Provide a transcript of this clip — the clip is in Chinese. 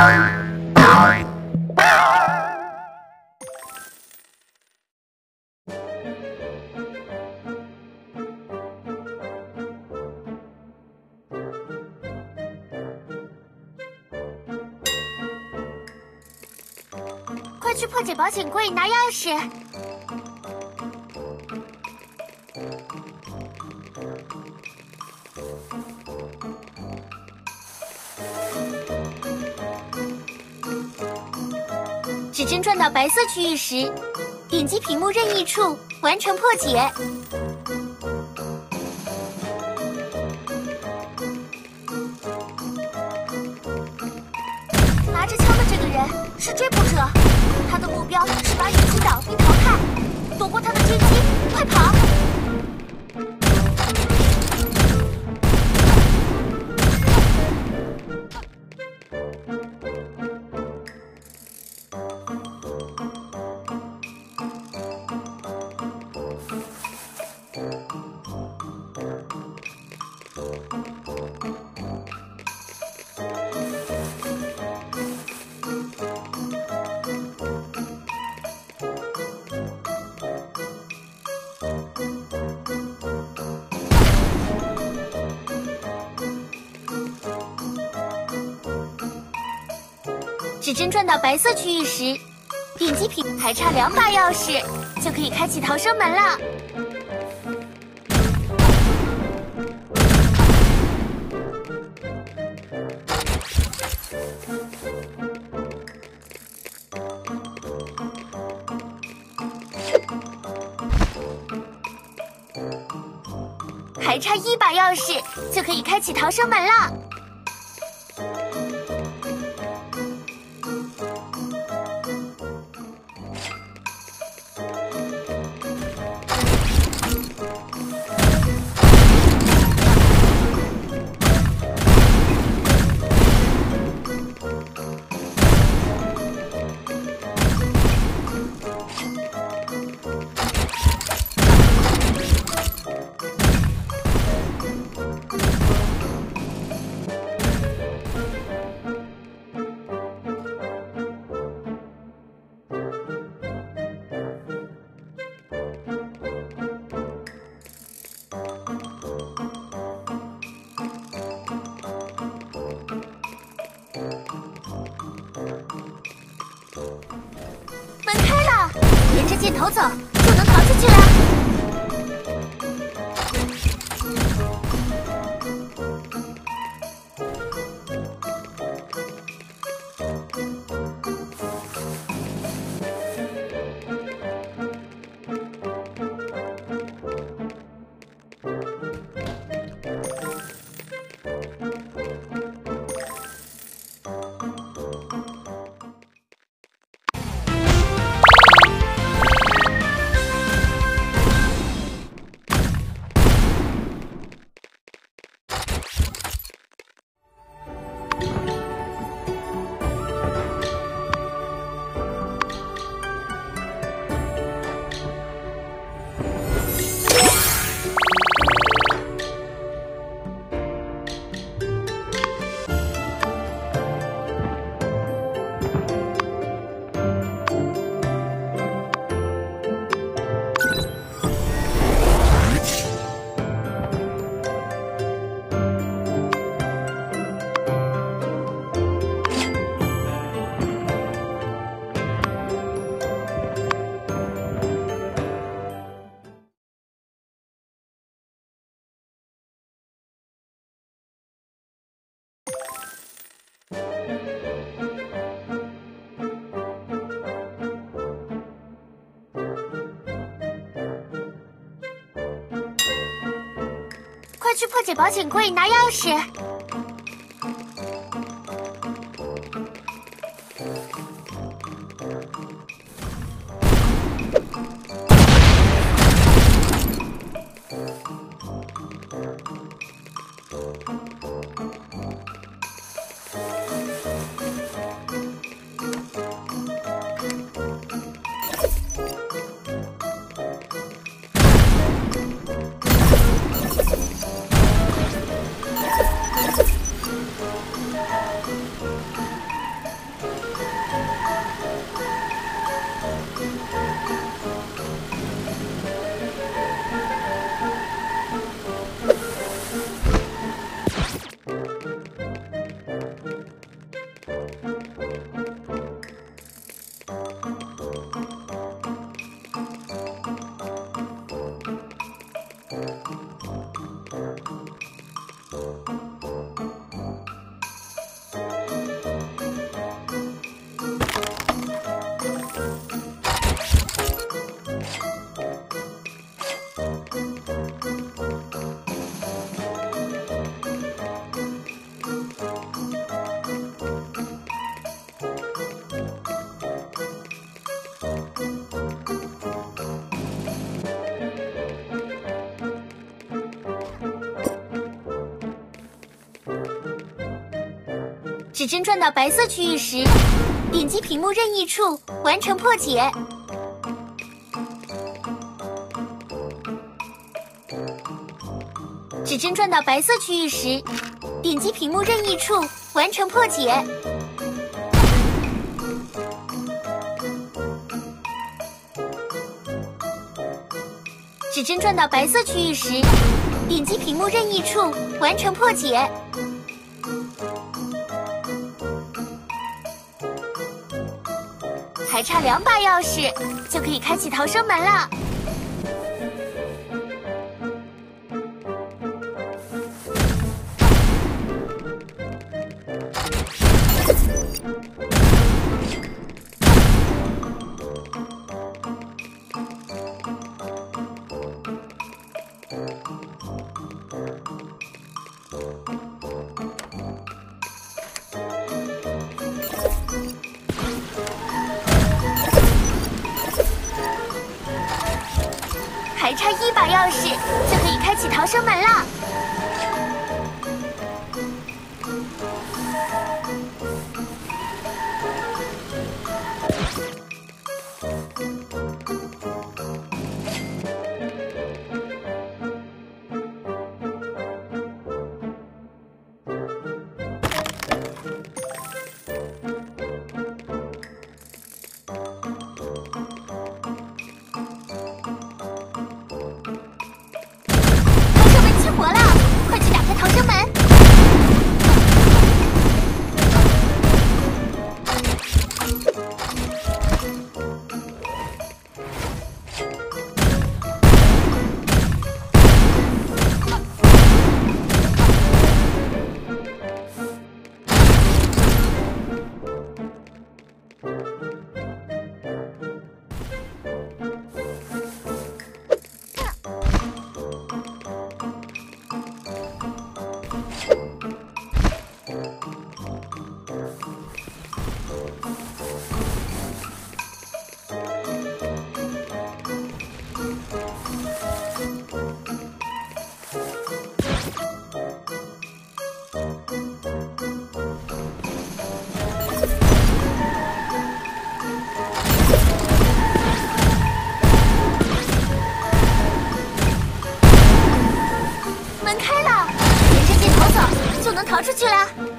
快去破解保险柜拿钥匙。指针转到白色区域时，点击屏幕任意处完成破解。拿着枪的这个人是追捕者，他的目标是把雨击倒并淘汰，躲过他的追击，快跑！指针转到白色区域时，点击屏，还差2把钥匙就可以开启逃生门了。还差1把钥匙就可以开启逃生门了。门开了，沿着箭头走就能逃出去了。快去破解保险柜拿钥匙。 指针转到白色区域时，点击屏幕任意处完成破解。指针转到白色区域时，点击屏幕任意处完成破解。指针转到白色区域时，点击屏幕任意处完成破解。还差2把钥匙，就可以开启逃生门了。还差1把钥匙，就可以开启逃生门了。门开了，沿着箭头走就能逃出去了。